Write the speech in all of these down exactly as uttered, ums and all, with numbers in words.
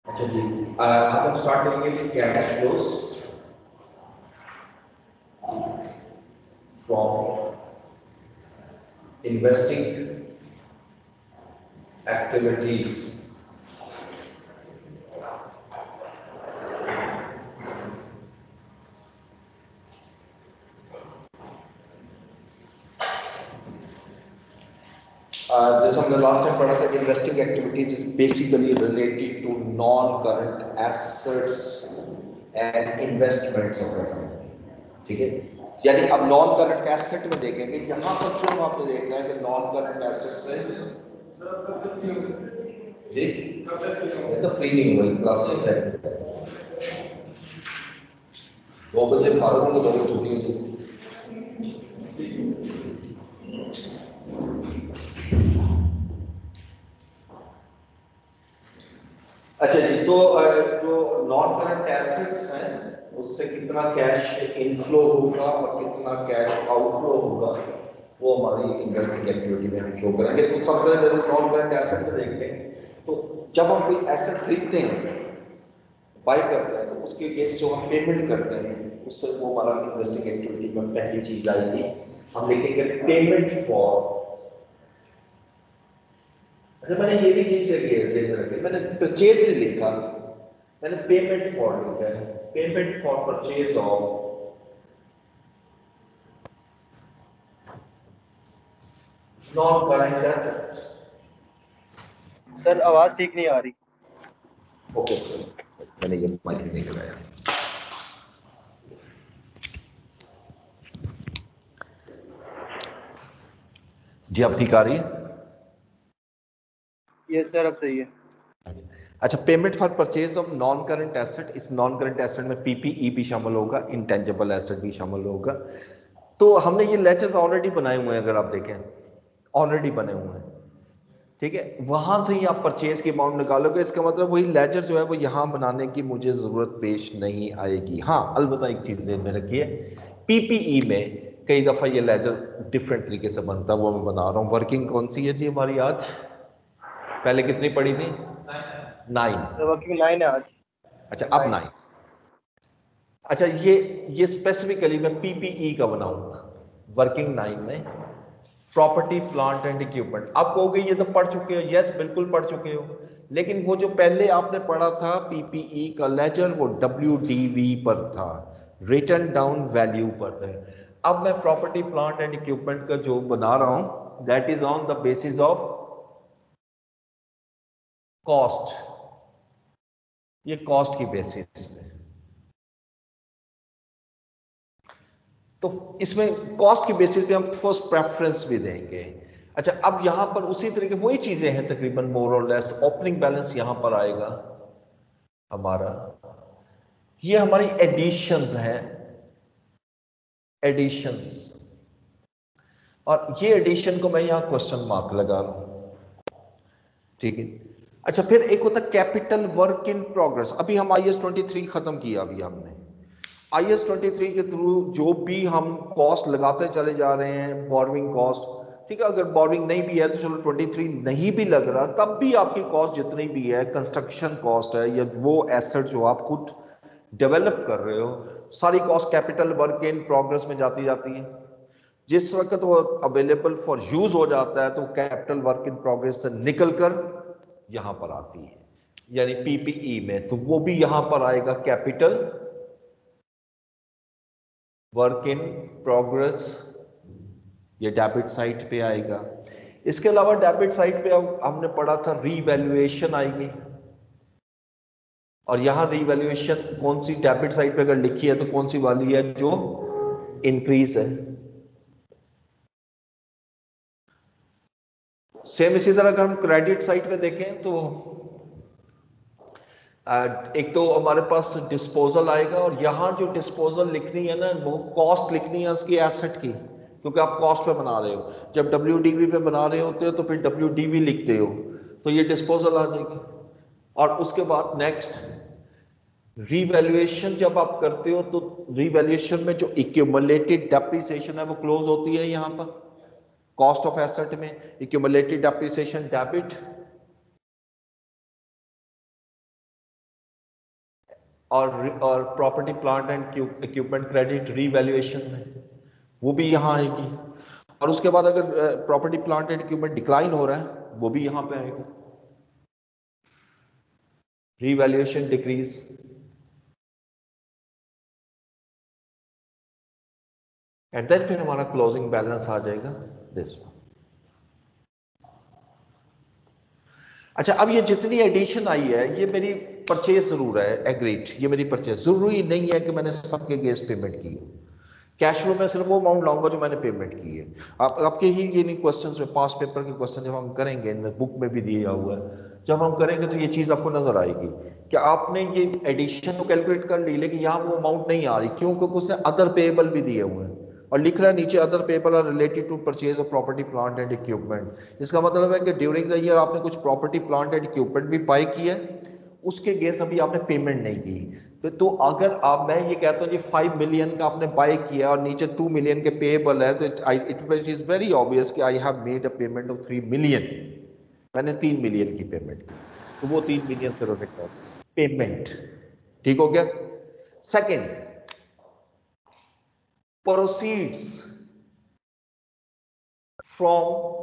अच्छा जी, अ, आज हम स्टार्ट करेंगे जी cash flows from investing activities. जैसे हमने लास्ट टाइम पढ़ा था कि investing activities is basically related to non current assets and investments of the company. ठीक है, यानी अब नॉन करंट एसेट में देखेंगे, यहां पर सिर्फ आपने देखना है कि नॉन करंट एसेट्स है जी। ये तो फ्री नहीं हुई क्लास में, दो बजे फारूक होंगे, दो बजे छुट्टी हो जाएगी। अच्छा जी, तो जो नॉन करंट एसेट्स हैं उससे कितना कैश इनफ्लो होगा और कितना कैश आउटफ्लो होगा वो हमारी इन्वेस्टिंग एक्टिविटी में हम शो करेंगे। तो सबसे पहले नॉन करंट एसेट में देखते हैं, तो जब हम कोई एसेट खरीदते हैं, बाय करते हैं, तो उसके अगेंस्ट जो हम पेमेंट करते हैं उससे वो हमारा इन्वेस्टिंग एक्टिविटी में पहली चीज आएगी। हम लिखेंगे पेमेंट फॉर। अच्छा, मैंने ये भी चीज रखी, मैंने परचेज नहीं लिखा, मैंने पेमेंट फॉर लिखा है। Payment for purchase of non current asset. Sir आवाज ठीक नहीं आ रही। ओके सर, मैंने ये माइक नहीं लगाया। जी अब ठीक आ रही है? ये सर अब सही है। अच्छा, payment for purchase of non current asset, इस नॉन करंट एसेट में पीपीई भी शामिल होगा, इंटेंजिबल एसेट भी शामिल होगा। तो हमने ये लेचर्स ऑलरेडी बनाए हुए हैं, अगर आप देखें ऑलरेडी बने हुए हैं। ठीक है, वहां से ही आप परचेज की अमाउंट निकालोगे, इसका मतलब वही लेजर जो है वो यहां बनाने की मुझे जरूरत पेश नहीं आएगी। हाँ, अलबत्ता एक चीज ध्यान में रखिए, पीपीई में कई दफा ये लेजर डिफरेंट तरीके से बनता है, वो मैं बना रहा हूं। वर्किंग कौन सी है जी हमारी आज? पहले कितनी पड़ी थी? नाइन। सर वर्किंग लाइन है आज। अच्छा, अब नाइन। अच्छा, ये ये स्पेसिफिकली मैं पीपीई का बनाऊंगा वर्किंग नाइन में। प्रॉपर्टी प्लांट एंड इक्विपमेंट, आप कहोगे ये तो पढ़ चुके हो। यस, बिल्कुल पढ़ चुके हो, लेकिन वो जो पहले आपने पढ़ा था पीपीई का लेजर, वो डब्ल्यू डी वी पर था, रिटर्न डाउन वैल्यू पर है। अब मैं प्रॉपर्टी प्लांट एंड इक्विपमेंट का जो बना रहा हूं, that is on the basis of cost. ये कॉस्ट की बेसिस पे, तो इसमें कॉस्ट की बेसिस पे हम फर्स्ट प्रेफरेंस भी देंगे। अच्छा, अब यहां पर उसी तरीके वही चीजें हैं तकरीबन मोर और लेस। ओपनिंग बैलेंस यहां पर आएगा हमारा, ये हमारी एडिशंस हैं, एडिशंस, और ये एडिशन को मैं यहां क्वेश्चन मार्क लगा रहा हूं। ठीक है। अच्छा, फिर एक होता है कैपिटल वर्क इन प्रोग्रेस। अभी हम आई एस ट्वेंटी थ्री खत्म किया, अभी हमने आई एस ट्वेंटी थ्री के थ्रू जो भी हम कॉस्ट लगाते चले जा रहे हैं, बोर्विंग कॉस्ट, ठीक है, अगर बोर्विंग नहीं भी है तो चलो ट्वेंटी थ्री नहीं भी लग रहा, तब भी आपकी कॉस्ट जितनी भी है, कंस्ट्रक्शन कॉस्ट है या वो एसेट जो आप खुद डेवलप कर रहे हो, सारी cost capital work in progress में जाती जाती है। जिस वक्त वो अवेलेबल फॉर यूज हो जाता है तो कैपिटल वर्क इन प्रोग्रेस से निकलकर यहां पर आती है, यानी पीपीई में, तो वो भी यहां पर आएगा कैपिटल वर्क इन प्रोग्रेस, ये डेबिट साइड पे आएगा। इसके अलावा डेबिट साइड पे हमने पढ़ा था रीवैल्यूएशन आएगी, और यहां रीवैल्यूएशन कौन सी डेबिट साइड पे अगर लिखी है तो कौन सी वाली है? जो इंक्रीज है। सेम इसी तरह अगर हम क्रेडिट साइड पे देखें तो एक तो हमारे पास डिस्पोजल आएगा, और यहां जो डिस्पोजल लिखनी है ना, वो कॉस्ट लिखनी है उसकी एसेट की, क्योंकि आप कॉस्ट पे बना रहे हो। जब डब्ल्यू डी वी पे बना रहे होते हो तो फिर डब्ल्यू डी वी लिखते हो, तो ये डिस्पोजल आ जाएगी। और उसके बाद नेक्स्ट रीवैल्यूएशन जब आप करते हो तो रीवैल्यूएशन में जो इक्यूमुलेटेड डेप्रिसिएशन है वो क्लोज होती है यहां पर कॉस्ट ऑफ एसेट में। इक्यूमुलेटेड डेप्रिसिएशन डेबिट, और और property plant and equipment credit revaluation में वो भी यहाँ आएगी। और उसके बाद अगर property plant and equipment decline हो रहा है वो भी यहाँ पे आएगा, रीवैल्यूएशन डिक्रीज। एंड देन फिर हमारा क्लोजिंग बैलेंस आ जाएगा दिस वन। अच्छा, अब ये जितनी एडिशन आई है ये मेरी परचेज जरूर है, एग्रीड, ये मेरी परचेज, जरूरी नहीं है कि मैंने सबके अगेंस्ट पेमेंट की है। कैश फ्लो में सिर्फ वो अमाउंट लाऊंगा जो मैंने पेमेंट की है। आप आपके ही ये नहीं क्वेश्चंस में, पास पेपर के क्वेश्चन जब हम करेंगे, इनमें बुक में भी दिया हुआ है, जब हम करेंगे तो ये चीज़ आपको नजर आएगी कि आपने ये एडिशन तो कैलकुलेट कर ली लेकिन यहाँ वो अमाउंट नहीं आ रही, क्यों? क्योंकि उसने अदर पेएबल भी दिए हुए हैं और लिख रहा है नीचे other payable are related to purchase of property plant and equipment. इसका मतलब है कि ड्यूरिंग द ईयर आपने कुछ प्रॉपर्टी प्लांट एंड इक्विपमेंट भी बाय किया, उसके अगेंस्ट अभी आपने पेमेंट नहीं की। तो, तो अगर आप, मैं ये कहता हूँ जी फाइव मिलियन का आपने बाय किया और नीचे टू मिलियन के पेएबल है, तो इट इज वेरी ऑब्वियस कि I have made a payment of three million, मैंने तीन मिलियन की पेमेंट की, तो वो तीन मिलियन से रिफ्लेक्ट होगा पेमेंट। ठीक हो गया? Second, proceeds from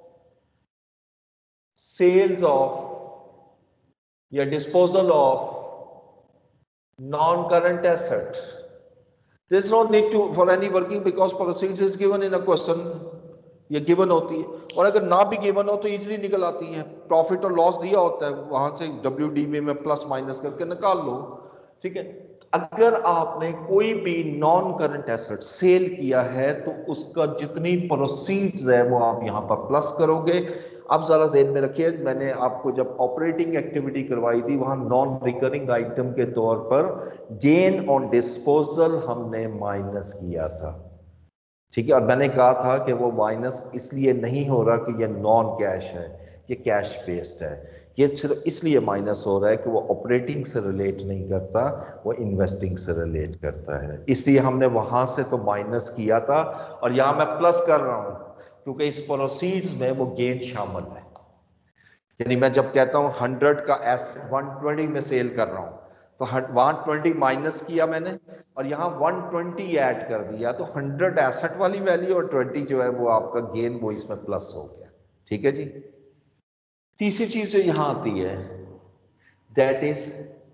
sales of या disposal of non-current asset, there is no need to for any working because proceeds is given in a question, ये गिवन होती है। और अगर ना भी गिवन हो तो इजीली निकल आती है, प्रॉफिट और लॉस दिया होता है, वहां से डब्ल्यू डी बी में प्लस माइनस करके निकाल लो। ठीक है, अगर आपने कोई भी नॉन करंट एसेट सेल किया है तो उसका जितनी प्रोसीड्स है वो आप यहां पर प्लस करोगे। अब जरा ज़हन में रखिए, मैंने आपको जब ऑपरेटिंग एक्टिविटी करवाई थी वहां नॉन रिकरिंग आइटम के तौर पर गेन ऑन डिस्पोजल हमने माइनस किया था। ठीक है, और मैंने कहा था कि वो माइनस इसलिए नहीं हो रहा कि ये नॉन कैश है, ये कैश बेस्ड है, ये सिर्फ इसलिए माइनस हो रहा है कि वो ऑपरेटिंग से रिलेट नहीं करता, वो इन्वेस्टिंग से रिलेट करता है, इसलिए हमने वहां से तो माइनस किया था और यहां मैं प्लस कर रहा हूं क्योंकि इस प्रोसीड्स में वो गेन शामिल है। यानी मैं जब कहता हूं हंड्रेड का एसेट वन ट्वेंटी में सेल कर रहा हूं तो वन ट्वेंटी माइनस किया मैंने और यहाँ वन ट्वेंटी ऐड कर दिया, तो हंड्रेड एसेट वाली वैल्यू और ट्वेंटी जो है वो आपका गेन वो इसमें प्लस हो गया। ठीक है जी। तीसरी चीज जो यहां आती है दैट इज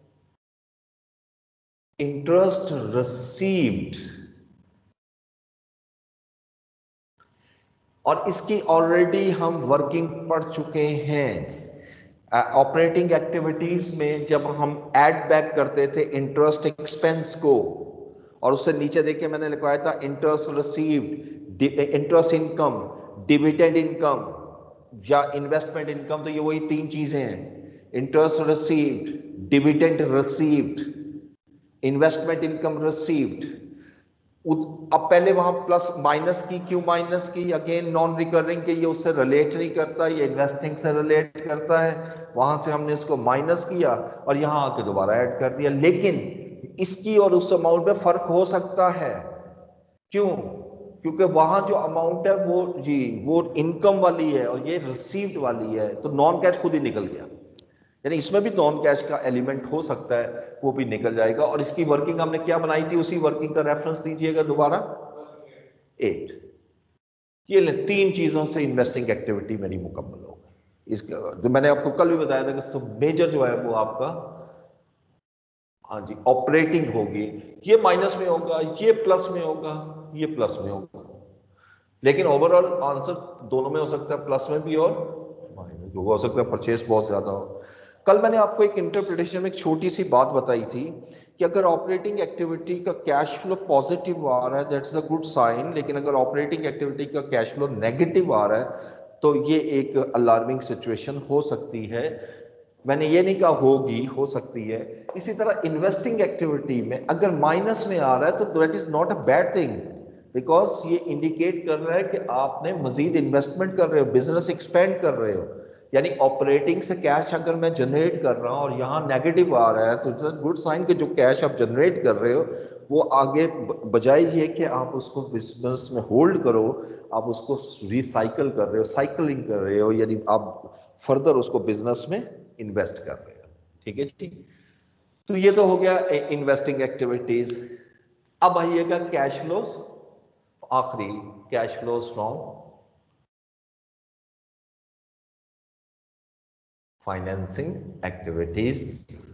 इंटरेस्ट रिसीव्ड, और इसकी ऑलरेडी हम वर्किंग पढ़ चुके हैं। ऑपरेटिंग uh, एक्टिविटीज में जब हम ऐड बैक करते थे इंटरेस्ट एक्सपेंस को, और उससे नीचे देखिए मैंने लिखवाया था interest received, interest income, dividend income या इन्वेस्टमेंट इनकम, तो ये वही तीन चीजें हैं, interest received, dividend received, investment income received. अब पहले वहां प्लस माइनस की, क्यों माइनस की? अगेन नॉन रिकरिंग के, ये उससे रिलेट नहीं करता, ये इन्वेस्टिंग से रिलेट करता है, वहां से हमने इसको माइनस किया और यहां आके दोबारा ऐड कर दिया। लेकिन इसकी और उस अमाउंट में फर्क हो सकता है, क्यों? क्योंकि वहां जो अमाउंट है वो जी वो इनकम वाली है और ये रिसीव्ड वाली है, तो नॉन कैश खुद ही निकल गया। यानी इसमें भी नॉन कैश का एलिमेंट हो सकता है, वो भी निकल जाएगा। और इसकी वर्किंग हमने क्या बनाई थी, उसी वर्किंग का रेफरेंस दीजिएगा दोबारा, एट। ये ले तीन चीजों से इन्वेस्टिंग एक्टिविटी मेरी मुकम्मल हो गई। इसका जो मैंने आपको कल भी बताया था कि सब मेजर जो है वो आपका, हाँ जी, ऑपरेटिंग होगी। ये माइनस में होगा, ये प्लस में होगा, ये प्लस में होगा, लेकिन ओवरऑल आंसर दोनों में हो सकता है, प्लस में भी और माइनस, हो सकता है परचेस बहुत ज्यादा हो। कल मैंने आपको एक इंटरप्रिटेशन में एक छोटी सी बात बताई थी कि अगर ऑपरेटिंग एक्टिविटी का कैश फ्लो पॉजिटिव आ रहा है दैट्स अ गुड साइन, लेकिन अगर ऑपरेटिंग एक्टिविटी का कैश फ्लो नेगेटिव आ रहा है तो ये एक अलार्मिंग सिचुएशन हो सकती है। मैंने ये नहीं कहा होगी, हो सकती है। इसी तरह इन्वेस्टिंग एक्टिविटी में अगर माइनस में आ रहा है तो that is not a bad thing, because ये इंडिकेट कर रहा है कि आपने मजीद इन्वेस्टमेंट कर रहे हो, बिजनेस एक्सपेंड कर रहे हो। यानी ऑपरेटिंग से कैश अगर मैं जनरेट कर रहा हूं और यहाँ नेगेटिव आ रहा है तो इट्स अ गुड साइन कि जो कैश आप जनरेट कर रहे हो वो आगे बजाय ये कि आप उसको बिजनेस में होल्ड करो, आप उसको रिसाइकल कर रहे हो, साइकिलिंग कर रहे हो, यानी आप फर्दर उसको बिजनेस में इन्वेस्ट कर रहे हो। ठीक है जी। तो ये तो हो गया इन्वेस्टिंग एक्टिविटीज। अब आइएगा कैश फ्लोज, आखिरी cash flows from financing activities.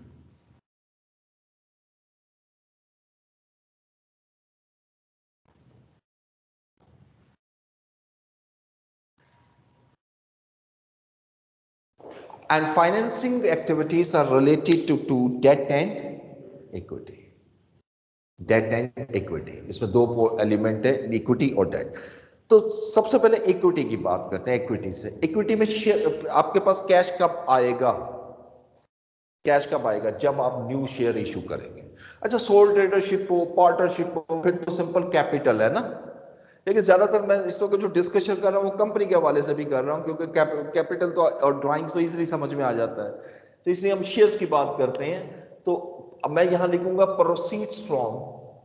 And financing activities are related to, to debt and equity. Debt and equity, इसमें दो एलिमेंट है, इक्विटी और डेट। तो सबसे पहले इक्विटी की बात करते हैं। इक्विटी से, इक्विटी में शेयर, आपके पास कैश कब आएगा? कैश कब आएगा? जब आप न्यू शेयर इशू करेंगे। अच्छा, सोल ट्रेडरशिप हो, पार्टनरशिप हो, फिर तो सिंपल कैपिटल है ना। लेकिन ज्यादातर मैं इस वक्त जो डिस्कशन कर रहा हूँ वो कंपनी के हवाले से भी कर रहा हूँ, क्योंकि कैप, कैपिटल तो और ड्राइंग्स तो इजीली समझ में आ जाता है, तो इसलिए हम शेयर्स की बात करते हैं। तो अब मैं यहां लिखूंगा proceeds from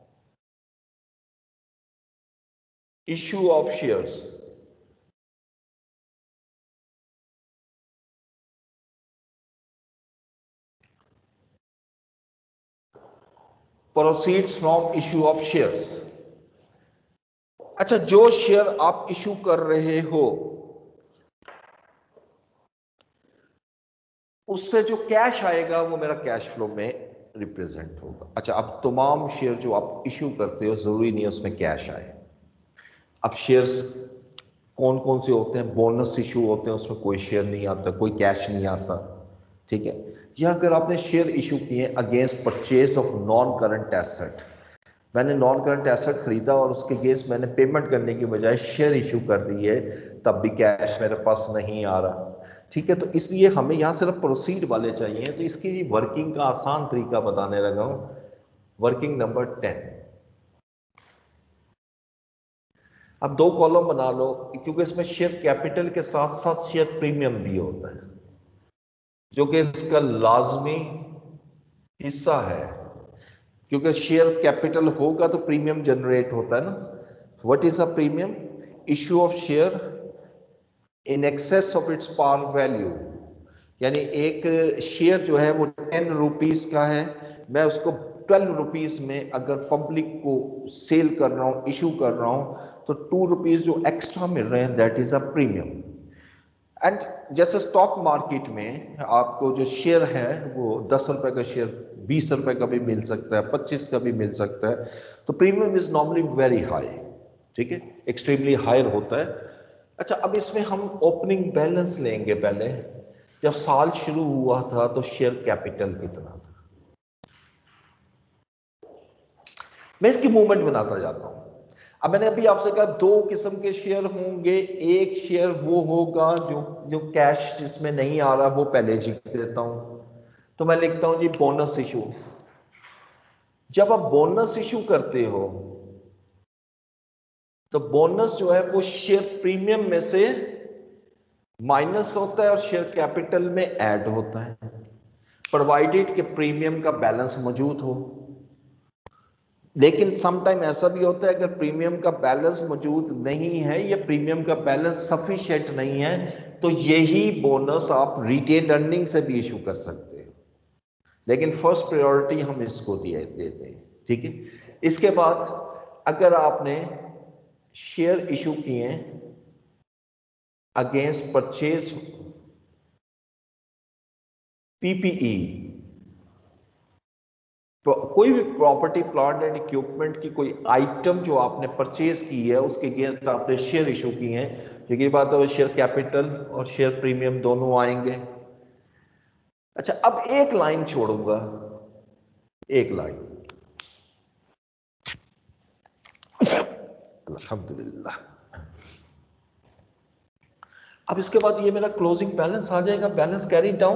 issue of shares. Proceeds from issue of shares. अच्छा, जो शेयर आप इशू कर रहे हो उससे जो कैश आएगा वो मेरा कैश फ्लो में रिप्रेजेंट होगा। अच्छा, अब तमाम शेयर जो आप इशू करते हो जरूरी नहीं है उसमें कैश आए। अब शेयर्स कौन कौन से होते हैं? बोनस इशू होते हैं, उसमें कोई शेयर नहीं आता, कोई कैश नहीं आता, ठीक है। या अगर आपने शेयर इशू किए against purchase of non current asset, मैंने नॉन करंट एसेट खरीदा और उसके अगेंस्ट मैंने पेमेंट करने की बजाय शेयर इशू कर दी है, तब भी कैश मेरे पास नहीं आ रहा, ठीक है। तो इसलिए हमें यहाँ सिर्फ प्रोसीड वाले चाहिए। तो इसकी वर्किंग का आसान तरीका बताने लगा हूं। Working number ten. अब दो कॉलम बना लो, क्योंकि इसमें शेयर कैपिटल के साथ साथ शेयर प्रीमियम भी होता है, जो कि इसका लाजमी हिस्सा है। क्योंकि शेयर कैपिटल होगा तो प्रीमियम जनरेट होता है ना। What is a premium? Issue of share in excess of its par value. यानी एक शेयर जो है वो टेन रुपीज का है, मैं उसको ट्वेल्व रुपीज में अगर पब्लिक को सेल कर रहा हूं, इशू कर रहा हूं, तो टू रुपीज जो एक्स्ट्रा मिल रहे हैं, that is a premium. And जैसे स्टॉक मार्केट में आपको जो शेयर है वो दस रुपए का शेयर बीस रुपए का भी मिल सकता है, पच्चीस का भी मिल सकता है। तो premium is normally very high, ठीक है, एक्सट्रीमली हायर होता है। अच्छा, अब इसमें हम ओपनिंग बैलेंस लेंगे। पहले जब साल शुरू हुआ था तो शेयर कैपिटल कितना था, मैं इसकी मूवमेंट बनाता जाता हूं। अब मैंने अभी आपसे कहा दो किस्म के शेयर होंगे। एक शेयर वो होगा जो जो कैश जिसमें नहीं आ रहा, वो पहले लिख देता हूं। तो मैं लिखता हूं जी बोनस इशू। जब आप बोनस इशू करते हो तो बोनस जो है वो शेयर प्रीमियम में से माइनस होता है और शेयर कैपिटल में ऐड होता है, प्रोवाइडेड कि प्रीमियम का बैलेंस मौजूद हो। लेकिन समटाइम ऐसा भी होता है अगर प्रीमियम का बैलेंस मौजूद नहीं है या प्रीमियम का बैलेंस सफिशिएंट नहीं है, तो यही बोनस आप रिटेन अर्निंग से भी इशू कर सकते हैं। लेकिन फर्स्ट प्रायोरिटी हम इसको दिए देते हैं, ठीक है। इसके बाद अगर आपने शेयर इशू किए अगेंस्ट परचेज पीपीई, तो कोई भी प्रॉपर्टी प्लांट एंड इक्विपमेंट की कोई आइटम जो आपने परचेज की है उसके अगेंस्ट आपने शेयर इशू किए हैं, तो ये बात है शेयर कैपिटल और शेयर प्रीमियम दोनों आएंगे। अच्छा, अब एक लाइन छोड़ूंगा, एक लाइन, अल्हम्दुलिल्लाह। अब इसके बाद ये मेरा क्लोजिंग बैलेंस आ जाएगा, बैलेंस कैरी डाउन।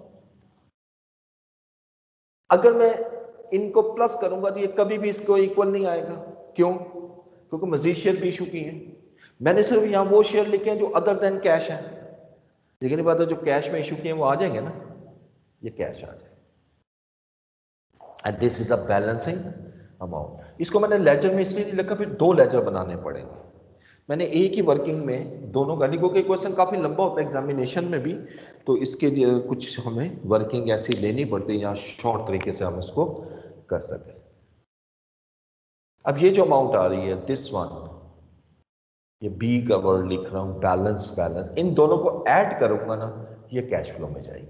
अगर मैं इनको प्लस करूंगा तो ये कभी भी इसको इक्वल नहीं आएगा। क्यों? क्योंकि मजीद शेयर भी इशू किए हैं। मैंने सिर्फ यहां वो शेयर लिखे हैं जो अदर देन कैश है, लेकिन बात है जो कैश में इशू किए हैं वो आ जाएंगे ना, ये कैश आ जाए। And this is a balancing amount. इसको मैंने लेजर में इसलिए नहीं लिखा, फिर दो लेजर बनाने पड़ेंगे। मैंने एक ही वर्किंग में दोनों का नहीं, क्योंकि क्वेश्चन काफी लंबा होता है एग्जामिनेशन में भी, तो इसके लिए कुछ हमें वर्किंग ऐसी लेनी पड़ती है, यहाँ शॉर्ट तरीके से हम इसको कर सकें। अब ये जो अमाउंट आ रही है दिस वन, ये बी का वर्ड लिख रहा हूं, बैलेंस बैलेंस, इन दोनों को ऐड करूंगा ना, ये कैश फ्लो में जाएगी।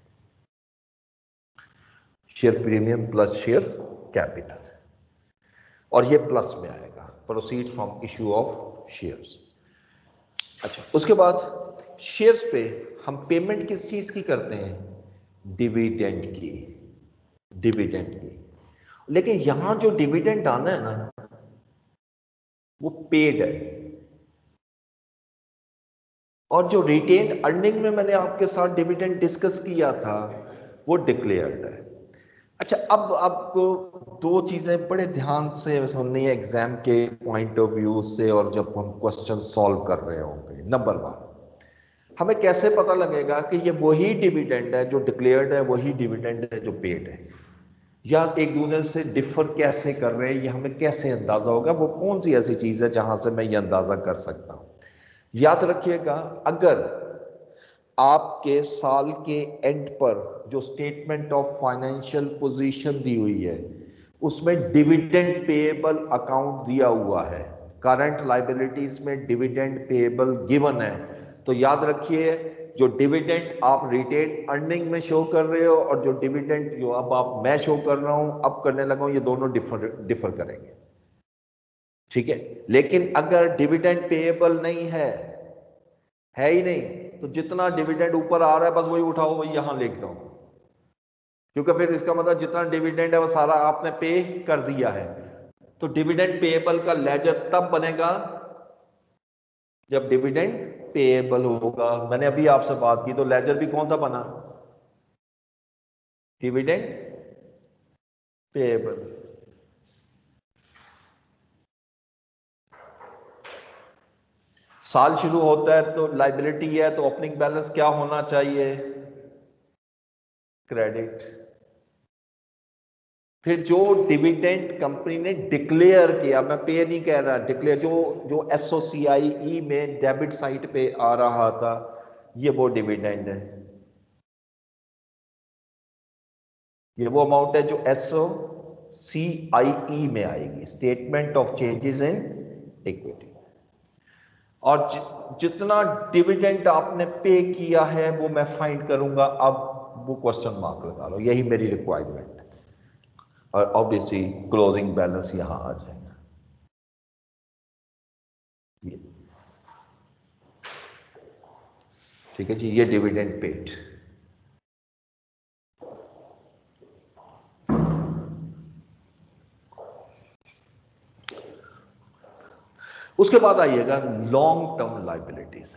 Share premium plus share capital, और ये प्लस में आएगा, proceed from issue of shares. अच्छा, उसके बाद शेयर्स पे हम पेमेंट किस चीज की करते हैं? डिविडेंड की, डिविडेंड की। लेकिन यहां जो डिविडेंड आना है ना, वो पेड है, और जो रिटेन्ड अर्निंग में मैंने आपके साथ डिविडेंड डिस्कस किया था, वो डिक्लेयर्ड है। अच्छा, अब आपको दो चीजें बड़े ध्यान से सुननी है एग्जाम के पॉइंट ऑफ व्यू से, और जब हम क्वेश्चन सॉल्व कर रहे होंगे। नंबर वन, हमें कैसे पता लगेगा कि ये वही डिविडेंड है जो डिक्लेयर्ड है, वही डिविडेंड है जो पेड है, या एक दूसरे से डिफर कैसे कर रहे हैं, ये हमें कैसे अंदाजा होगा? वो कौन सी ऐसी चीज है जहां से मैं ये अंदाजा कर सकता हूं? याद रखिएगा, अगर आपके साल के एंड पर जो स्टेटमेंट ऑफ फाइनेंशियल पोजीशन दी हुई है, उसमें डिविडेंड पेएबल अकाउंट दिया हुआ है, करंट लायबिलिटीज में डिविडेंड पेएबल गिवन है, तो याद रखिए जो डिविडेंड आप रिटेन अर्निंग में शो कर रहे हो और जो डिविडेंड जो अब आप मैं शो कर रहा हूं, अब करने लगा हूं, ये दोनों डिफर डिफर करेंगे, ठीक है। लेकिन अगर डिविडेंड पेएबल नहीं है है ही नहीं, तो जितना डिविडेंड ऊपर आ रहा है बस वही उठाओ, वही यहां लिख दो, क्योंकि फिर इसका मतलब जितना डिविडेंड है वो सारा आपने पे कर दिया है। तो डिविडेंड पेएबल का लेजर तब बनेगा जब डिविडेंड पेएबल होगा। मैंने अभी आपसे बात की, तो लेजर भी कौन सा बना? Dividend payable. साल शुरू होता है तो लाइबिलिटी है, तो ओपनिंग बैलेंस क्या होना चाहिए? क्रेडिट। फिर जो डिविडेंड कंपनी ने डिक्लेयर किया, मैं पे नहीं कह रहा, डिक्लेयर, जो जो एसओसीआई में डेबिट साइड पे आ रहा था, ये वो डिविडेंड है, ये वो अमाउंट है जो एसओसीआई में आएगी, statement of changes in equity. और जि, जितना डिविडेंड आपने पे किया है वो मैं फाइंड करूंगा। अब वो क्वेश्चन मार्क लगा लो, यही मेरी रिक्वायरमेंट है, और ऑब्वियसली क्लोजिंग बैलेंस यहां आ जाएगा। ये ठीक है जी, ये डिविडेंड पेड। उसके बाद आइएगा long term liabilities,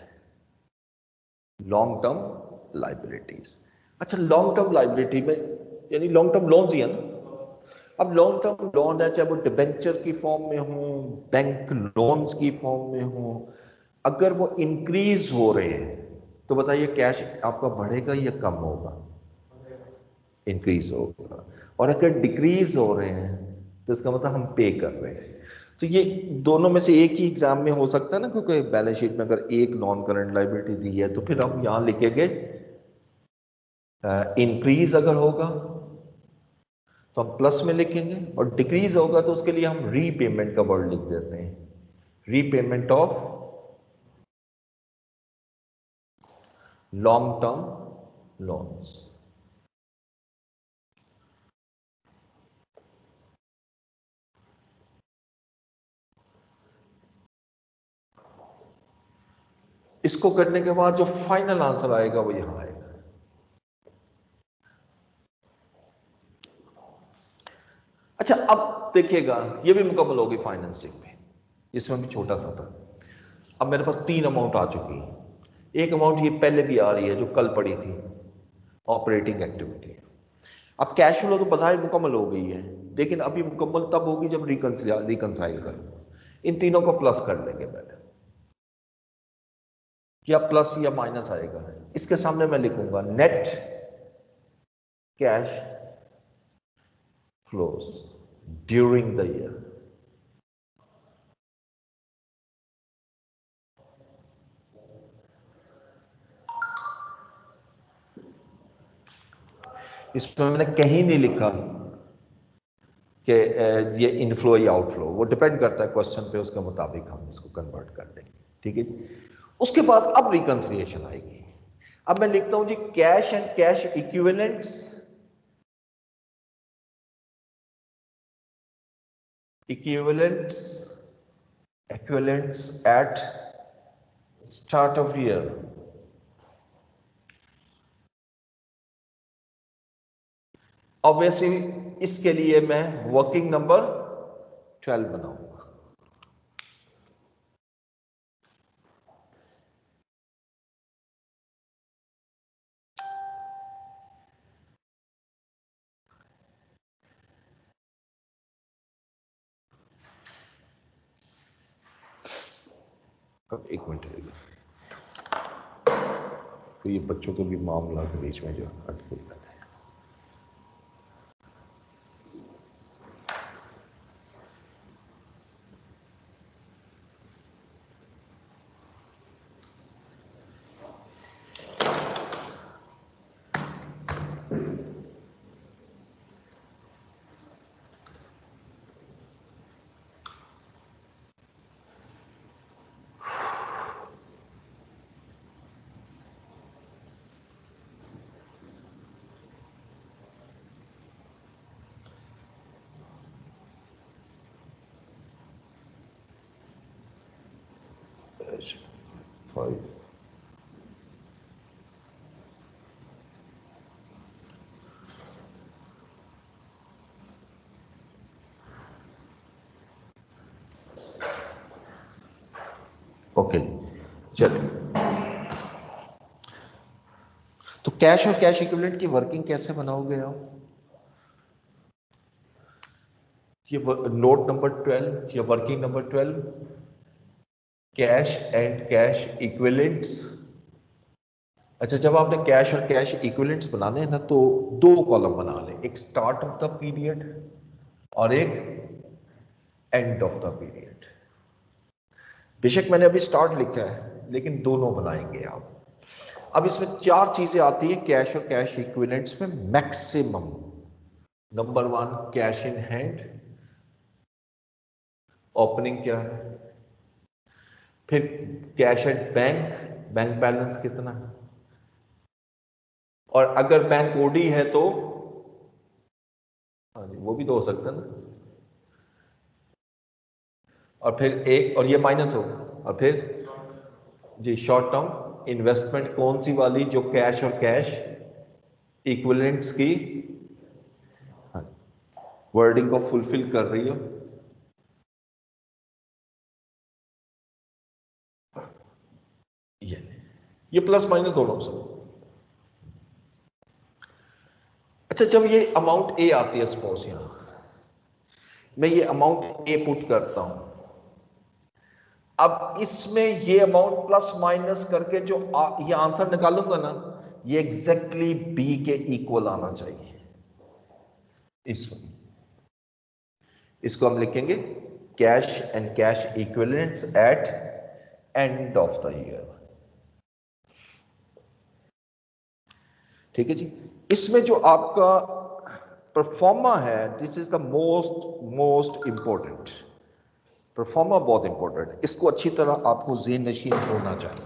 long term liabilities. अच्छा, लॉन्ग टर्म लाइबिलिटी में यानी लॉन्ग टर्म लोन्स ही है ना। अब लॉन्ग टर्म लोन है, चाहे वो डिबेंचर की फॉर्म में हो, बैंक लोन्स की फॉर्म में हो, अगर वो इंक्रीज हो रहे हैं तो बताइए कैश आपका बढ़ेगा या कम होगा? इंक्रीज होगा। और अगर डिक्रीज हो रहे हैं तो इसका मतलब हम पे कर रहे हैं। तो ये दोनों में से एक ही एग्जाम में हो सकता है ना, क्योंकि बैलेंस शीट में अगर एक नॉन करंट लाइबिलिटी दी है तो फिर हम यहां लिखेंगे इंक्रीज अगर होगा तो हम प्लस में लिखेंगे, और डिक्रीज होगा तो उसके लिए हम रीपेमेंट का वर्ड लिख देते हैं, repayment of long term loans. इसको करने के बाद जो फाइनल आंसर आएगा वो यहां आएगा। अच्छा, अब देखिएगा ये भी मुकम्मल होगी फाइनेंसिंग में, इसमें भी छोटा सा था। अब मेरे पास तीन अमाउंट आ चुकी है। एक अमाउंट ये पहले भी आ रही है जो कल पड़ी थी, ऑपरेटिंग एक्टिविटी। अब कैश फ्लो तो बाजार मुकम्मल हो गई है, लेकिन अभी मुकम्मल तब होगी जब रिकंसिल रिकंसाइल करूंगा। इन तीनों को प्लस कर लेंगे पहले, या प्लस या माइनस आएगा। इसके सामने मैं लिखूंगा net cash flows during the year. इसमें मैंने कहीं नहीं लिखा कि ये इनफ्लो या आउटफ्लो, वो डिपेंड करता है क्वेश्चन पे, उसके मुताबिक हम इसको कन्वर्ट कर देंगे। ठीक है जी। उसके बाद अब रिकंसिलिएशन आएगी। अब मैं लिखता हूं जी cash and cash equivalents, equivalents equivalents at start of year. Obviously इसके लिए मैं वर्किंग नंबर ट्वेल्व बनाऊंगा। अब एक मिनट, तो ये बच्चों को भी मामला के बीच में जो अटके जाते हैं। फाइव ओके चलिए। तो कैश और कैश इक्विवेलेंट की वर्किंग कैसे बनाओगे आप? ये नोट नंबर ट्वेल्व या working number twelve, cash and cash equivalents. अच्छा, जब आपने कैश और कैश इक्विवेलेंट्स बनाने हैं ना, तो दो कॉलम बना लें, एक स्टार्ट ऑफ द पीरियड और एक एंड ऑफ द पीरियड। बेशक मैंने अभी स्टार्ट लिखा है, लेकिन दोनों बनाएंगे आप। अब इसमें चार चीजें आती है कैश और कैश इक्विवेलेंट्स में maximum. Number one, cash in hand, opening क्या है। फिर cash at bank, bank balance कितना है, और अगर बैंक ओडी है तो हाँ जी, वो भी तो हो सकता है ना। और फिर एक, और ये माइनस होगा, और फिर जी शॉर्ट टर्म इन्वेस्टमेंट कौन सी वाली, जो कैश और कैश इक्विवेलेंट्स की वर्डिंग को फुलफिल कर रही हो। ये ये प्लस माइनस दोनों से। अच्छा, जब ये अमाउंट ए आती है, सपोज यहां मैं ये अमाउंट ए पुट करता हूं, अब इसमें ये अमाउंट प्लस माइनस करके जो आ, ये आंसर निकालूंगा ना, ये एग्जैक्टली बी के इक्वल आना चाहिए। इसमें इसको हम लिखेंगे cash and cash equivalents at end of the year. ठीक है जी। इसमें जो आपका परफॉर्मा है, this is the most most important. Proforma बहुत इंपॉर्टेंट है, इसको अच्छी तरह आपको ज़हन नशीन होना चाहिए।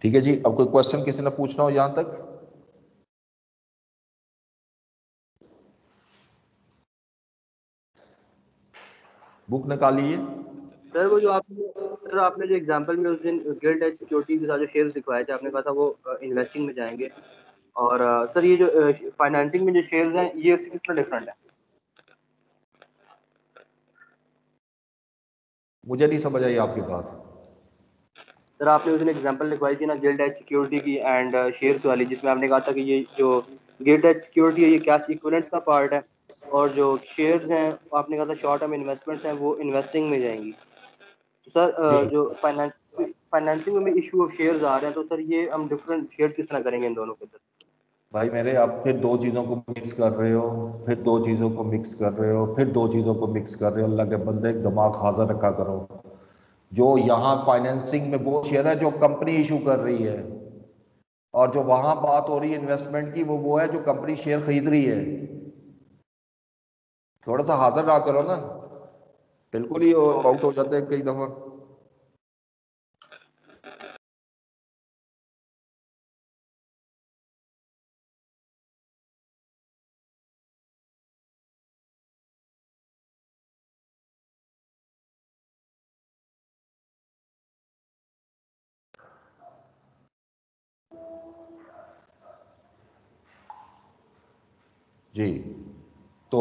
ठीक है जी, अब कोई क्वेश्चन किसी ने पूछना हो यहां तक? बुक निकालिए। सर वो जो आपने सर आपने जो एग्जांपल में उस दिन गिल्ड एज सिक्योरिटी के साथ जो शेयर्स दिखवाए थे, आपने कहा था वो इन्वेस्टिंग में जाएंगे, और अ, सर ये जो फाइनेंसिंग में जो शेयर्स हैं ये उससे किस तरह डिफरेंट है? मुझे नहीं समझ आई आपकी बात। सर आपने उस दिन एग्जांपल लिखवाई थी ना गिल्ड एज सिक्योरिटी की एंड शेयर्स वाली, जिसमें आपने कहा था कि ये जो गिल्ड एज सिक्योरिटी है ये कैश इक्विवेलेंट्स का पार्ट है, और जो शेयर्स हैं आपने कहा था शॉर्ट टर्म इन्वेस्टमेंट्स हैं वो इन्वेस्टिंग में जाएंगी। तो सर जी अ, जो फाइनेंस फाइनेंसिंग में इशू ऑफ शेयर्स आ रहे हैं, तो सर ये हम डिफरेंट शेयर किस तरह करेंगे इन दोनों के अंदर? भाई मेरे, आप फिर दो चीज़ों को मिक्स कर रहे हो, फिर दो चीज़ों को मिक्स कर रहे हो, फिर दो चीज़ों को मिक्स कर रहे हो। अल्लाह के बंदे, दिमाग हाजिर रखा करो। जो यहाँ फाइनेंसिंग में वो शेयर है जो कंपनी इशू कर रही है, और जो वहां बात हो रही है इन्वेस्टमेंट की, वो वो है जो कंपनी शेयर खरीद रही है। थोड़ा सा हाजिर रहा करो ना, बिल्कुल ही आउट हो जाते हैं कई दफा। जी, तो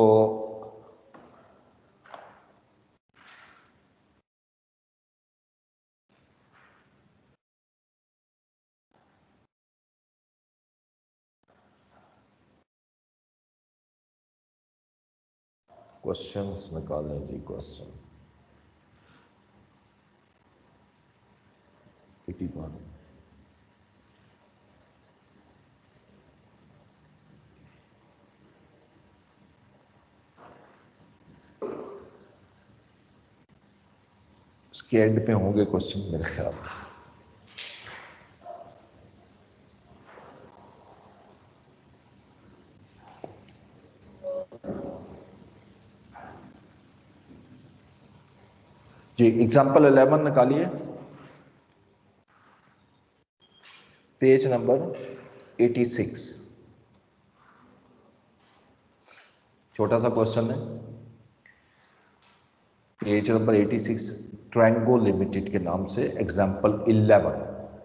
क्वेश्चंस निकालें जी। Question eighty one. इसके एंड पे होंगे क्वेश्चन मेरे ख्याल में। जी, एग्जाम्पल इलेवन निकालिए, पेज नंबर एटी सिक्स। छोटा सा क्वेश्चन है, page number eighty six, Trango limited के नाम से, example eleven.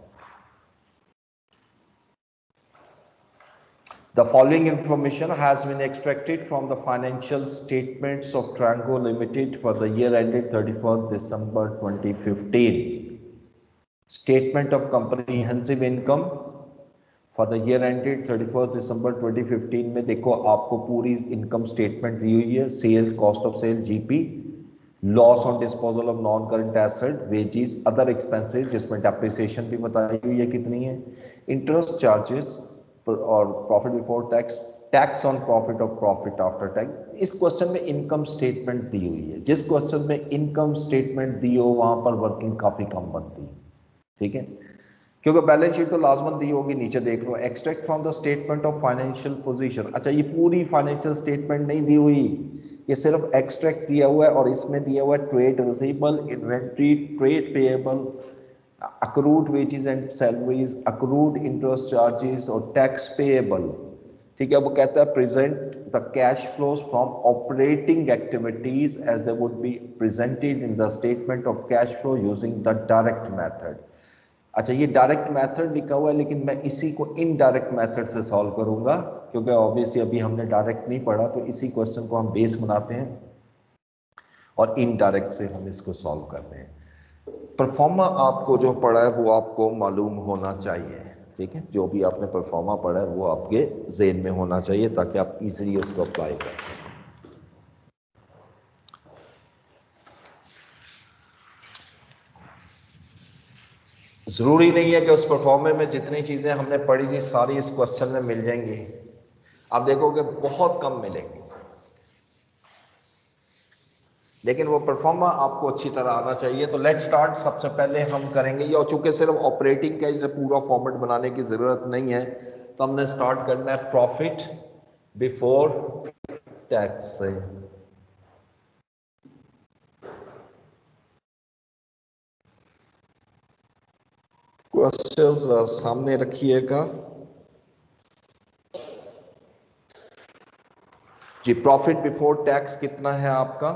The following information has been extracted from the financial statements of Trango Limited for the year ended thirty-first December twenty fifteen. Statement of comprehensive income for the year ended thirty-first December twenty fifteen में देखो आपको पूरी income statement दी हुई है। Sales, cost of sale, GP, loss on disposal of non current asset, wages, other expenses जिसमें depreciation भी बताई हुई है कितनी है, इंटरेस्ट चार्जेस और profit before tax, tax on profit और प्रॉफिट आफ्टर टैक्स। इस क्वेश्चन में इनकम स्टेटमेंट दी हुई है। जिस क्वेश्चन में इनकम स्टेटमेंट दी हो वहां पर वर्किंग काफी कम बनती है, ठीक है, क्योंकि बैलेंस शीट तो लाजमन दी होगी। नीचे देख लो, extract from the statement of financial position. अच्छा, ये पूरी फाइनेंशियल स्टेटमेंट नहीं दी हुई, ये सिर्फ एक्सट्रैक्ट दिया हुआ है, और इसमें दिया हुआ है trade receivable, inventory, trade payable, accrued wages and salaries, accrued interest charges और टैक्स पेएबल। ठीक है, वो कहता है present the cash flows from operating activities as they would be presented in the statement of cash flow using the direct method. अच्छा, ये direct method लिखा हुआ है, लेकिन मैं इसी को इनडायरेक्ट मेथड से सॉल्व करूंगा, क्योंकि ऑब्वियसली अभी हमने डायरेक्ट नहीं पढ़ा, तो इसी क्वेश्चन को हम बेस बनाते हैं और इनडायरेक्ट से हम इसको सॉल्व करते हैं। परफॉर्मा आपको जो पढ़ा है वो आपको मालूम होना चाहिए, ठीक है, जो भी आपने परफॉर्मा पढ़ा है वो आपके जेन में होना चाहिए ताकि आप इजीली उसको अप्लाई कर सकें। जरूरी नहीं है कि उस परफॉर्मे में जितनी चीजें हमने पढ़ी थी सारी इस क्वेश्चन में मिल जाएंगी। आप देखोगे बहुत कम मिलेंगी, लेकिन वो परफॉर्मा आपको अच्छी तरह आना चाहिए। तो लेट्स स्टार्ट। सबसे पहले हम करेंगे ये, और चूंकि सिर्फ ऑपरेटिंग का इसे पूरा फॉर्मेट बनाने की जरूरत नहीं है, तो हमने स्टार्ट करना है प्रॉफिट बिफोर टैक्स से। क्वेश्चंस सामने रखिएगा जी। प्रॉफिट बिफोर टैक्स कितना है आपका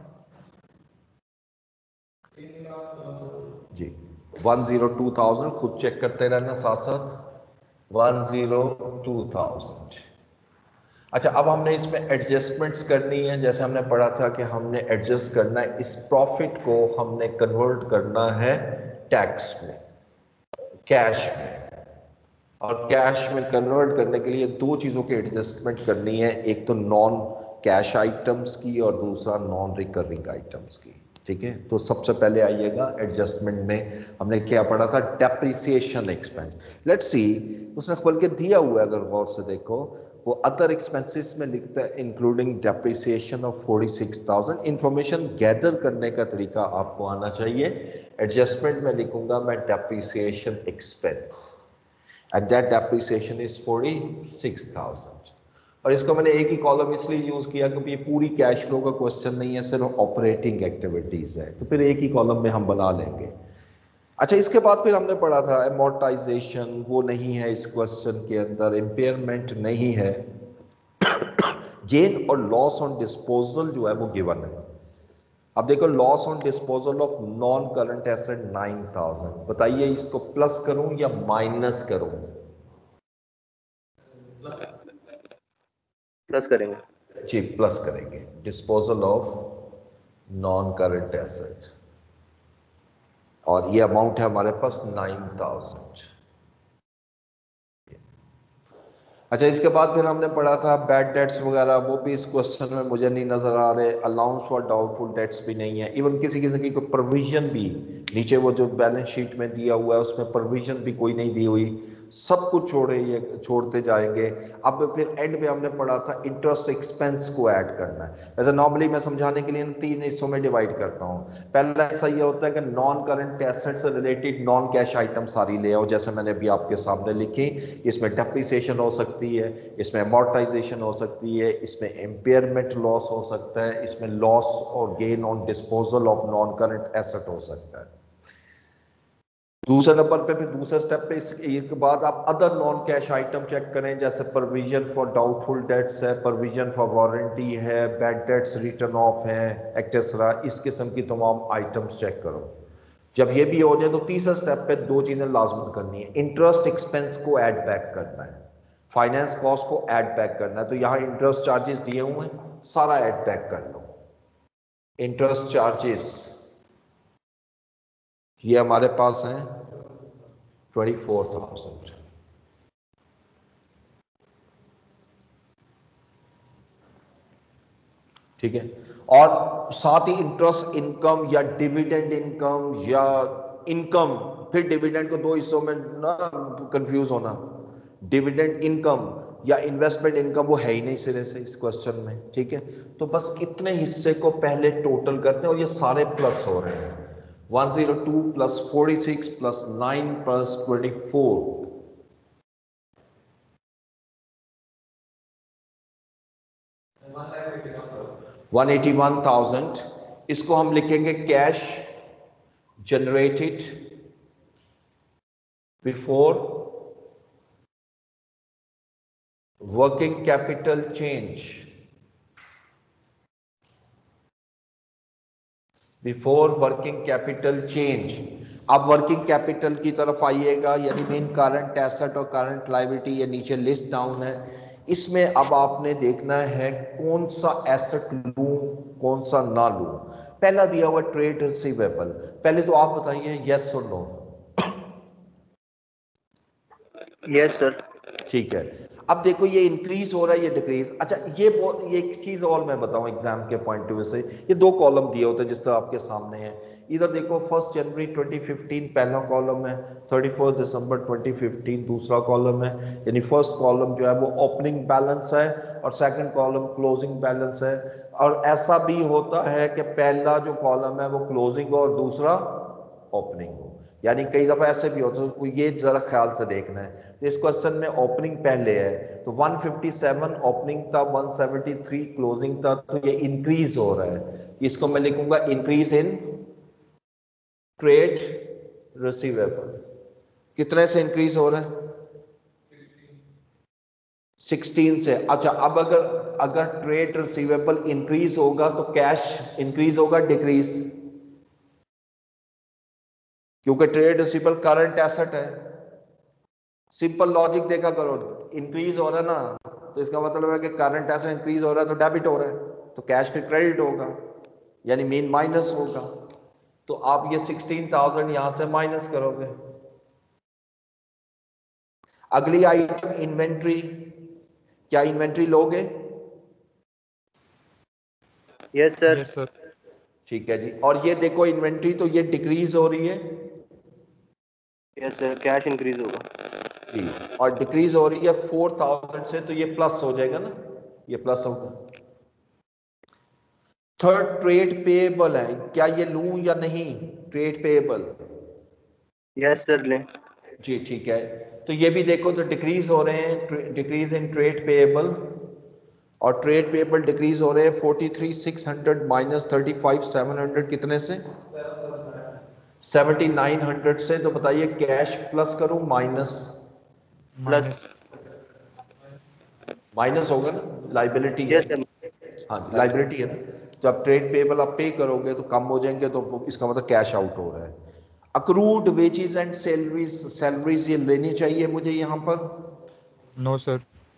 जी? One zero two thousand. खुद चेक करते रहना साथ साथ। One zero two thousand. अच्छा, अब हमने इसमें एडजस्टमेंट्स करनी है। जैसे हमने पढ़ा था कि हमने एडजस्ट करना है, इस प्रॉफिट को हमने कन्वर्ट करना है टैक्स में, कैश में। और कैश में कन्वर्ट करने के लिए दो चीज़ों की एडजस्टमेंट करनी है, एक तो नॉन कैश आइटम्स की और दूसरा नॉन रिकरिंग आइटम्स की। ठीक है, तो सबसे पहले आइएगा एडजस्टमेंट में हमने क्या पढ़ा था, डेप्रिसिएशन एक्सपेंस। लेट्स सी, उसने बल्कि दिया हुआ है, अगर गौर से देखो, वो अदर एक्सपेंसेस में लिखता है including depreciation of forty six thousand. Information gather करने का तरीका आपको आना चाहिए। एडजस्टमेंट में लिखूंगा मैं depreciation expense and that depreciation is forty-six thousand। और इसको मैंने एक ही कॉलम इसलिए यूज किया क्योंकि ये पूरी कैश फ्लो का क्वेश्चन नहीं है, सिर्फ ऑपरेटिंग एक्टिविटीज है, तो फिर एक ही कॉलम में हम बना लेंगे। अच्छा, इसके बाद फिर हमने पढ़ा था एमोर्टाइजेशन, वो नहीं है इस क्वेश्चन के अंदर, इम्पेयरमेंट नहीं है, गेन और लॉस ऑन डिस्पोजल जो है वो गिवन है। अब देखो, loss on disposal of non current asset nine thousand. बताइए इसको प्लस करूं या माइनस करूं? प्लस करेंगे जी, प्लस करेंगे। Disposal of non current asset, और ये अमाउंट है हमारे पास नाइन थाउजेंड। अच्छा, इसके बाद फिर हमने पढ़ा था बैड डेट्स वगैरह, वो भी इस क्वेश्चन में मुझे नहीं नजर आ रहे। अलाउंस फॉर डाउटफुल डेट्स भी नहीं है, इवन किसी किसी की कोई प्रोविजन भी नीचे वो जो बैलेंस शीट में दिया हुआ है उसमें प्रोविजन भी कोई नहीं दी हुई। सब कुछ छोड़े ये छोड़ते जाएंगे। अब फिर एंड में हमने पढ़ा था इंटरेस्ट एक्सपेंस को ऐड करना है। वैसे नॉर्मली मैं समझाने के लिए इन तीन हिस्सों में डिवाइड करता हूँ। पहला हिस्सा ये होता है कि नॉन करंट एसेट से रिलेटेड नॉन कैश आइटम सारी ले आओ, जैसे मैंने अभी आपके सामने लिखी। इसमें डेप्रिसिएशन हो सकती है, इसमें अमोर्टाइजेशन हो सकती है, इसमें इम्पेयरमेंट लॉस हो सकता है, इसमें लॉस और gain on disposal of non current asset हो सकता है। दूसरे नंबर पे फिर दूसरे स्टेप पे इसके बाद आप other non cash item check करें, जैसे प्रोविजन फॉर डाउटफुल डेट्स है, प्रोविजन फॉर वारंटी है, बैड डेट्स रिटर्न ऑफ है, एक्सेट्रा। इस किस्म की तमाम आइटम्स चेक करो। जब ये भी हो जाए तो तीसरे स्टेप पे दो चीजें लाजमन करनी है। इंटरेस्ट एक्सपेंस को ऐड बैक करना है, फाइनेंस कॉस्ट को ऐड बैक करना है। तो यहाँ इंटरेस्ट चार्जेस दिए हुए हैं, सारा ऐड बैक कर लो। इंटरेस्ट चार्जेस ये हमारे पास हैं ट्वेंटी फोर थाउजेंड। ठीक है, और साथ ही इंटरेस्ट इनकम या डिविडेंड इनकम या इनकम, फिर डिविडेंड को दो हिस्सों में ना कंफ्यूज होना। डिविडेंड इनकम या इन्वेस्टमेंट इनकम वो है ही नहीं सिरे से इस क्वेश्चन में। ठीक है, तो बस इतने हिस्से को पहले टोटल करते हैं, और ये सारे प्लस हो रहे हैं। One zero two plus forty six plus nine plus twenty four, one eighty one thousand. इसको हम लिखेंगे cash generated before working capital change, before working capital change. अब वर्किंग कैपिटल की तरफ आइएगा, यानी मेन करंट एसेट और करंट लायबिलिटी, ये नीचे लिस्ट डाउन है। इसमें अब आपने देखना है कौन सा एसेट लूं कौन सा ना लूं। पहला दिया हुआ ट्रेड रिसीवेबल, पहले तो आप बताइए यस और नो। Yes sir. ठीक है, अब देखो ये इंक्रीज हो रहा है, ये डिक्रीज। अच्छा, ये ये एक चीज और मैं बताऊं एग्जाम के पॉइंट ऑफ व्यू से, ये दो कॉलम दिए होते हैं जिस तरह आपके सामने है। इधर देखो फर्स्ट जनवरी ट्वेंटी फिफ्टीन पहला कॉलम है, thirty first December twenty fifteen दूसरा कॉलम है। यानी फर्स्ट कॉलम जो है वो ओपनिंग बैलेंस है और सेकंड कॉलम क्लोजिंग बैलेंस है। और ऐसा भी होता है कि पहला जो कॉलम है वो क्लोजिंग हो और दूसरा ओपनिंग हो। यानी कई दफा ऐसे भी होता है, ये जरा ख्याल से देखना है। तो इस क्वेश्चन में ओपनिंग पहले है, तो वन फिफ्टी सेवन ओपनिंग था, वन सेवेंटी थ्री क्लोजिंग था, तो ये इंक्रीज हो रहा है। इसको मैं लिखूंगा इंक्रीज इन ट्रेड रिसीवेबल। कितने से इंक्रीज हो रहा है? सिक्सटीन से। अच्छा, अब अगर अगर ट्रेड रिसीवेबल इंक्रीज होगा तो कैश इंक्रीज होगा डिक्रीज? क्योंकि ट्रेड रिसीवेबल करंट एसेट है। सिंपल लॉजिक देखा करो, इंक्रीज हो रहा है ना, तो इसका मतलब है कि करंट एसेट इंक्रीज हो रहा है तो डेबिट हो रहा है, तो कैश फिर क्रेडिट होगा, यानी मीन माइनस होगा। तो आप ये सिक्सटीन थाउजेंड यहां से माइनस करोगे। अगली आइटम इन्वेंट्री, क्या इन्वेंट्री लोगे? Yes sir. Yes sir. ठीक है जी। और ये देखो इन्वेंट्री तो ये डिक्रीज हो रही है यस सर, कैश इंक्रीज होगा जी, और डिक्रीज हो रही है फोर थाउजेंड से, तो ये प्लस हो जाएगा ना, ये प्लस होगा। थर्ड ट्रेड पेएबल है, क्या ये लूं या नहीं? ट्रेड पेएबल यस सर लें। जी ठीक है। तो ये भी देखो तो डिक्रीज हो रहे हैं, डिक्रीज इन ट्रेड पेएबल, और ट्रेड पेएबल डिक्रीज हो रहे हैं forty three six hundred minus thirty five seven hundred, कितने से? सेवेंटी नाइन हंड्रेड से। तो बताइए कैश प्लस करूं माइनस? प्लस। माइनस होगा ना, लाइबिलिटी है। Yes sir. हाँ लाइबिलिटी है ना, जब ट्रेड पेएबल आप पे करोगे तो कम हो जाएंगे, तो इसका मतलब कैश आउट हो रहा है। Accrued wages and salaries, salaries ये लेनी चाहिए मुझे यहां पर? No sir.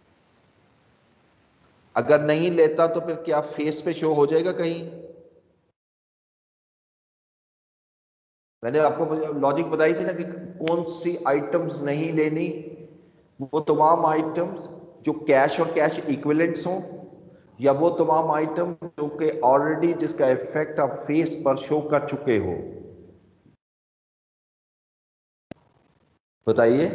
अगर नहीं लेता तो फिर क्या फेस पे शो हो जाएगा कहीं? मैंने आपको लॉजिक बताई थी ना कि कौन सी आइटम्स नहीं लेनी, वो तमाम आइटम्स जो कैश और कैश इक्विवेलेंट्स हों, या वो तमाम आइटम जो कि ऑलरेडी जिसका इफेक्ट आप फेस पर शो कर चुके हो। बताइए।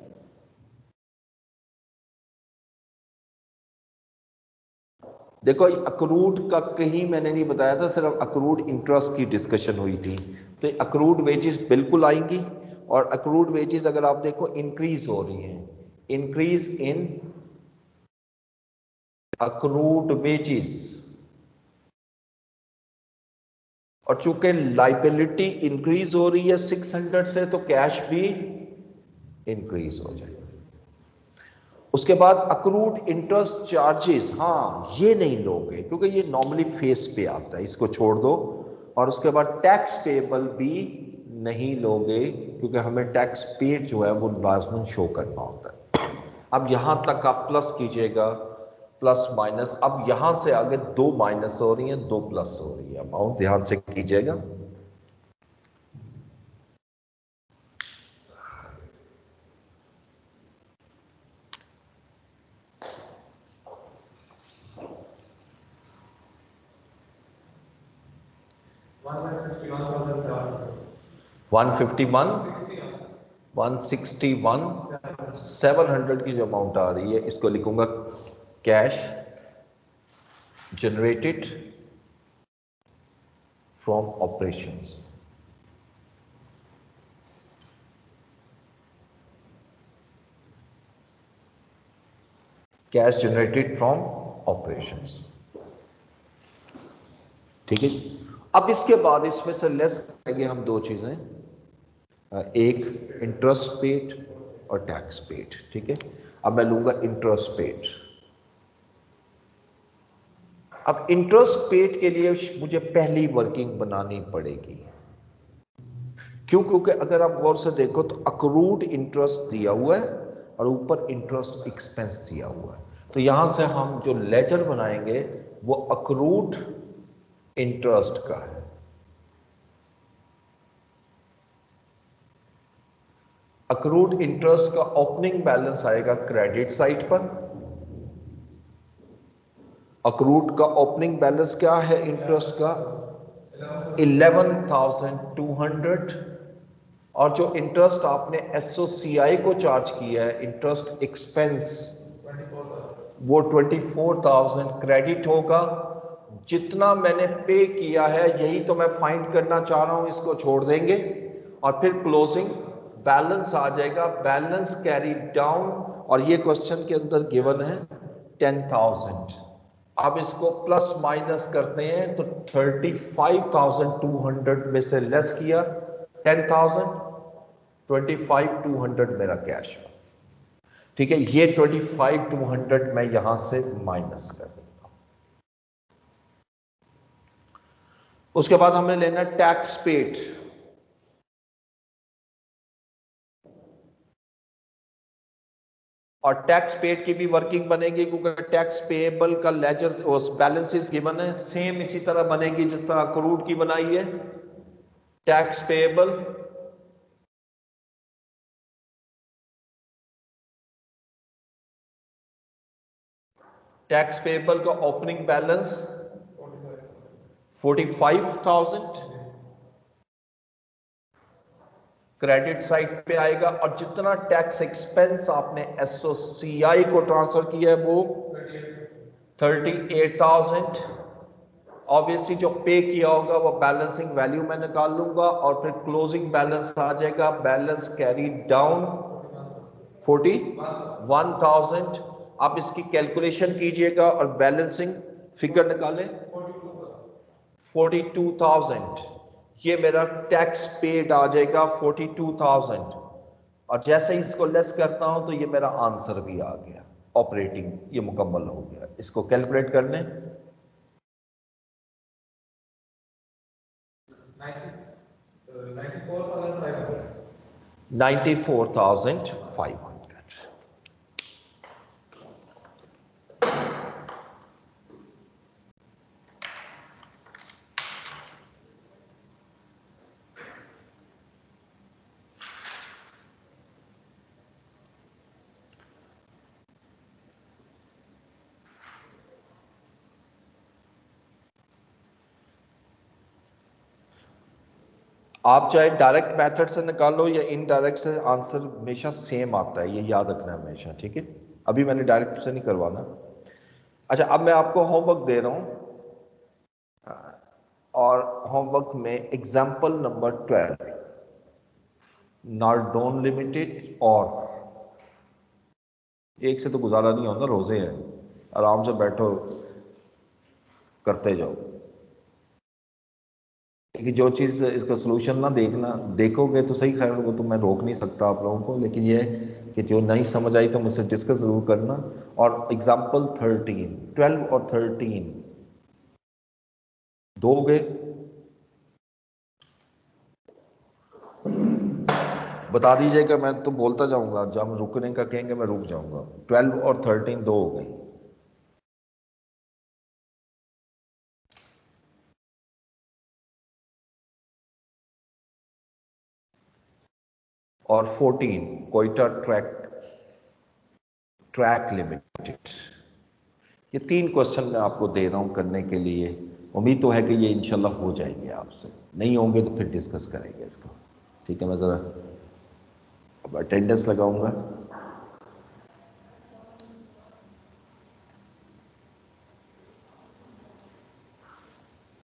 देखो अक्रूड का कहीं मैंने नहीं बताया था, सिर्फ अक्रूड इंटरेस्ट की डिस्कशन हुई थी। तो अक्रूड वेजेस बिल्कुल आएंगी, और अक्रूड वेजेस अगर आप देखो इंक्रीज हो रही हैं, इंक्रीज इन अक्रूड वेजेस, और चूंकि लाइबिलिटी इंक्रीज हो रही है सिक्स हंड्रेड से, तो कैश भी इंक्रीज हो जाएगा। उसके बाद अक्रूड इंटरेस्ट चार्जेस, हाँ ये नहीं लोगे क्योंकि ये नॉर्मली फेस पे आता है, इसको छोड़ दो। और उसके बाद टैक्स पेबल भी नहीं लोगे क्योंकि हमें टैक्स पेड जो है वो लाजमन शो करना होता है। अब यहां तक आप प्लस कीजिएगा, प्लस माइनस, अब यहां से आगे दो माइनस हो रही हैं, दो प्लस हो रही है, अमाउंट ध्यान से कीजिएगा। One fifty one, one sixty one, seven hundred की जो अमाउंट आ रही है, इसको लिखूंगा cash generated from operations. Cash generated from operations, ठीक है जी। अब इसके बाद इसमें से लेस करेंगे हम दो चीजें, एक इंटरेस्ट पेड और टैक्स पेड, ठीक है। अब मैं लूंगा इंटरेस्ट पेड। अब इंटरेस्ट पेड के लिए मुझे पहली वर्किंग बनानी पड़ेगी, क्यों? क्योंकि अगर आप गौर से देखो तो अक्रूड इंटरेस्ट दिया हुआ है और ऊपर इंटरेस्ट एक्सपेंस दिया हुआ है, तो यहां से हम जो लेजर बनाएंगे वो अक्रूड इंटरेस्ट का है। अक्रूड इंटरेस्ट का ओपनिंग बैलेंस आएगा क्रेडिट साइड पर। अक्रूड का ओपनिंग बैलेंस क्या है इंटरेस्ट का? Eleven thousand two hundred. और जो इंटरेस्ट आपने एसओसीआई को चार्ज किया है इंटरेस्ट एक्सपेंस, वो ट्वेंटी फोर थाउजेंड क्रेडिट होगा। जितना मैंने पे किया है यही तो मैं फाइंड करना चाह रहा हूं, इसको छोड़ देंगे और फिर क्लोजिंग बैलेंस आ जाएगा, बैलेंस कैरी डाउन, और ये क्वेश्चन के अंदर गिवन है टेन थाउजेंड। अब इसको प्लस माइनस करते हैं तो thirty five thousand two hundred में से लेस किया ten thousand, twenty five two hundred मेरा कैश है, ठीक है। ये ट्वेंटी फाइव टू हंड्रेड मैं यहां से माइनस कर देता हूं। उसके बाद हमें लेना टैक्स पेड, और टैक्स पेड की भी वर्किंग बनेगी क्योंकि टैक्स पेएबल का लेजर बैलेंसेस गिवन है, सेम इसी तरह बनेगी जिस तरह अक्रूड की बनाई है। टैक्स पेएबल टैक्स पेएबल का opening balance forty five thousand credit side पे आएगा, और जितना टैक्स एक्सपेंस आपने एसओसीआई को ट्रांसफर किया है वो थर्टी एट थाउजेंड। ऑब्वियसली जो पे किया होगा वो बैलेंसिंग वैल्यू मैं निकाल लूंगा, और फिर क्लोजिंग बैलेंस आ जाएगा, balance carry down forty one thousand. आप इसकी कैलकुलेशन कीजिएगा और बैलेंसिंग फिगर निकालें फोर्टी टू थाउजेंड। ये मेरा टैक्स पेड आ जाएगा फोर्टी टू थाउजेंड, और जैसे ही इसको लेस करता हूं तो ये मेरा आंसर भी आ गया, ऑपरेटिंग ये मुकम्मल हो गया। इसको कैलकुलेट कर लें, ninety four thousand five hundred. आप चाहे डायरेक्ट मेथड से निकालो या इनडायरेक्ट से, आंसर हमेशा सेम आता है, ये याद रखना है हमेशा, ठीक है। अभी मैंने डायरेक्ट से नहीं करवाना। अच्छा, अब मैं आपको होमवर्क दे रहा हूं, और होमवर्क में example number twelve, Nardon limited, और एक से तो गुजारा नहीं होता, रोजे हैं, आराम से बैठो करते जाओ। कि जो चीज़ इसका सोल्यूशन ना देखना देखोगे तो सही, खैर वो तो मैं रोक नहीं सकता आप लोगों को, लेकिन ये कि जो नहीं समझ आई तो मुझसे डिस्कस जरूर करना। और एग्जाम्पल थर्टीन, ट्वेल्व और थर्टीन दोगे, बता दीजिएगा, मैं तो बोलता जाऊंगा, जब रुकने का कहेंगे मैं रुक जाऊंगा। ट्वेल्व और थर्टीन दो हो गई, और फोर्टीन कोयटा ट्रैक ट्रैक लिमिटेड। ये तीन क्वेश्चन मैं आपको दे रहा हूं करने के लिए, उम्मीद तो है कि ये इंशाल्लाह हो जाएंगे, आपसे नहीं होंगे तो फिर डिस्कस करेंगे इसको, ठीक है। मैं ज़रा अब अटेंडेंस लगाऊंगा।